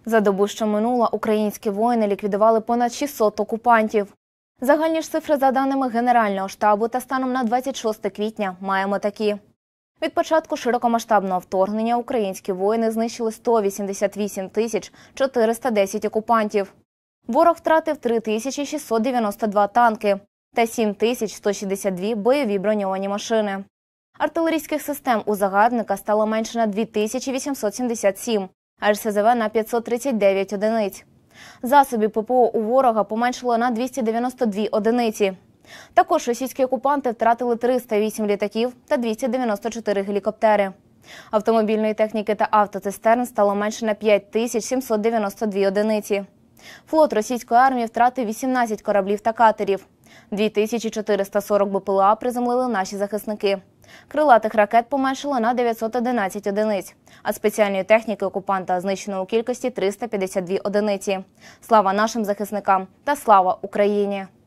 За добу, що минула, українські воїни ліквідували понад 600 окупантів. Загальні ж цифри за даними Генерального штабу та станом на 26 квітня маємо такі. Від початку широкомасштабного вторгнення українські воїни знищили 188 410 окупантів. Ворог втратив 3692 танки та 7162 бойові броньовані машини. Артилерійських систем у загарбника стало менше на 2877, а РСЗВ на 539 одиниць. Засобів ППО у ворога поменшило на 292 одиниці. Також російські окупанти втратили 308 літаків та 294 гелікоптери. Автомобільної техніки та автоцистерн стало менше на 5792 одиниці. Флот російської армії втратив 18 кораблів та катерів. 2440 БПЛА приземлили наші захисники. Крилатих ракет поменшило на 911 одиниць, а спеціальної техніки окупанта знищено у кількості 352 одиниці. Слава нашим захисникам та слава Україні!